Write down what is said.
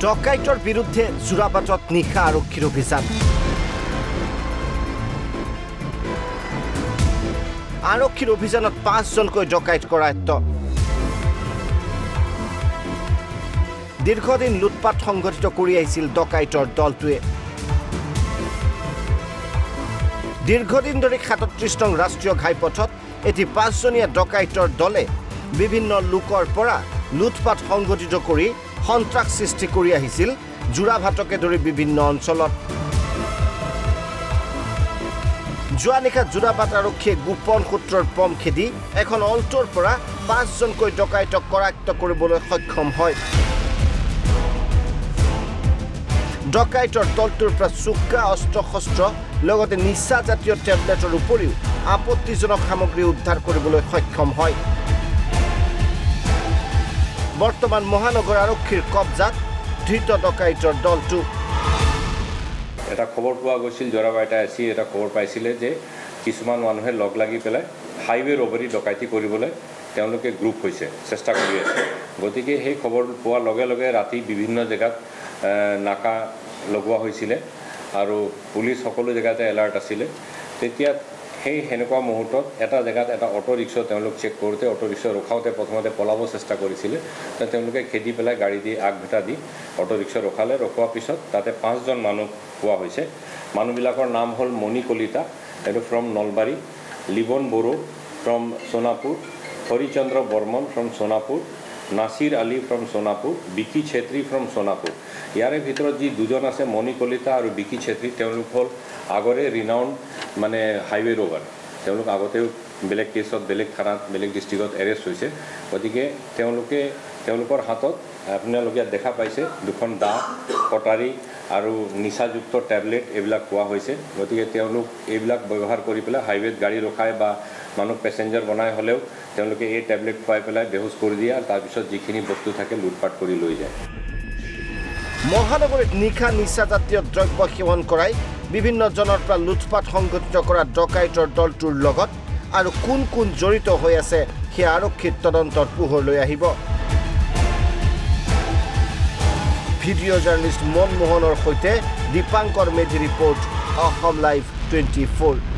ডকাইতৰ বিৰুদ্ধে যোৰাবাটত নিশা আৰক্ষীৰ অভিযান আৰক্ষীৰ অভিযানত 5 জনকৈ ডকাইত কৰায়ত্ব দীৰ্ঘদিন লুটপাট সংঘটিত কৰি আহিছিল ডকাইতৰ দলটোৱে দীৰ্ঘদিন ধৰি 37 নং ৰাষ্ট্ৰীয় ঘাইপথত এটি 5 জনীয়া ডকাইতৰ দলে বিভিন্ন লোকৰ পৰা লুটপাট সংঘটিত কৰি সন্ত্ৰাস সৃষ্টি কৰি আহিছিল যোৰাভাটকে ধৰি বিভিন্ন অঞ্চলত জোৱানিকা যোৰাবাট আৰক্ষীয়ে গোপন সূত্ৰৰ পম খেদি এখন অল্টোৰ পৰা 5 জনকৈ ডকাইতক কৰায়ত্ব কৰিবলৈ সক্ষম হয় ডকাইতৰ দলটোৰ পৰা চুক্কা অস্ত্ৰ-শস্ত্ৰ লগতে নিচা জাতীয় টেবলেটৰ উপৰিও আপত্তিজনক সামগ্ৰী উদ্ধাৰ কৰিবলৈ সক্ষম হয় বৰ্তমান মহানগৰ আৰক্ষীৰ কবজাত ধৃত ডকাইতৰ দলটো এটা খবৰ পোৱা গৈছিল জৰাবাইটা আসি এটা খবৰ পাইছিলে যে কিছুমান মানুহে লগ লাগি পেলাই হাইৱে ৰবাৰী ডকাইতি কৰিবলৈ তেওঁলোকে গ্ৰুপ হৈছে চেষ্টা কৰি আছে গতিকে সেই খবৰ পোৱাৰ লগে লগে ৰাতি বিভিন্ন জায়গাত নাকা লগোৱা হৈছিল আৰু পুলিচ সকলো জায়গাতে এলাৰ্ট আছিল তেতিয়া সেই হেনেকুৱা মুহূৰ্তত এটা জায়গাত এটা অটো ৰিক্সা তেওঁলোক চেক কৰোঁতে অটো ৰিক্সা ৰখাওঁতে প্ৰথমতে পলাব চেষ্টা কৰিছিল তেওঁলোকে খেদি পেলাই গাড়ী দি আগভেটা দি অটো ৰিক্সা ৰখালে ৰখোৱাৰ পিছত তাতে 5 জন মানুহ পোৱা হৈছে মানুহবিলাকৰ নাম হ'ল মণি কলিতা এটো from Nalbari Libon Boro from Sonapur Harichandra Barman from Sonapur Nasir Ali from Sonapur Bicky Chhetri from Sonapur ইয়াৰে ভিতৰত যি দুজন আছে মণি কলিতা আৰু বিকি ছেত্ৰী তেওঁলোক হ'ল আগৰে ৰিনাউণ্ড মানে হাইৱে ৰবাৰ তেওঁলোক আগতেও বেলেগ কেছত বেলেগ থানাত বেলেগ ডিষ্ট্ৰিক্টত এৰেষ্ট হৈছে গতিকে তেওঁলোকৰ হাতত আপোনালোকে দেখা পাইছে দুখন দা কটাৰী আৰু নিচাযুক্ত টেবলেট এইবিলাক পোৱা হৈছে গতিকে তেওঁলোক এইবিলাক ব্যৱহাৰ কৰি পেলাই হাইৱেত গাড়ী ৰখায় বা মানুহ পেছেঞ্জাৰ বনাই হ'লেও তেওঁলোকে এই টেবলেট খুৱাই পেলাই বেহুচ কৰি দিয়ে আৰু তাৰপিছত যিখিনি বস্তু থাকে লুটপাট কৰি লৈ যায় মহানগৰীত নিচা জাতীয় দ্ৰব্য সেৱন কৰাই বিভিন্ন জনৰ পৰা লুটপাট সংঘটিত কৰা ডকাইতৰ দলটোৰ লগত আৰু কোন কোন জড়িত হৈ আছে সেই আৰক্ষীৰ তদন্তৰ পোহৰলৈ আহিব ভিডিঅ' জাৰ্নেলিষ্ট মনমোহনৰ সৈতে দীপাংকৰ মেধি ৰিপৰ্ট অসম লাইভ 24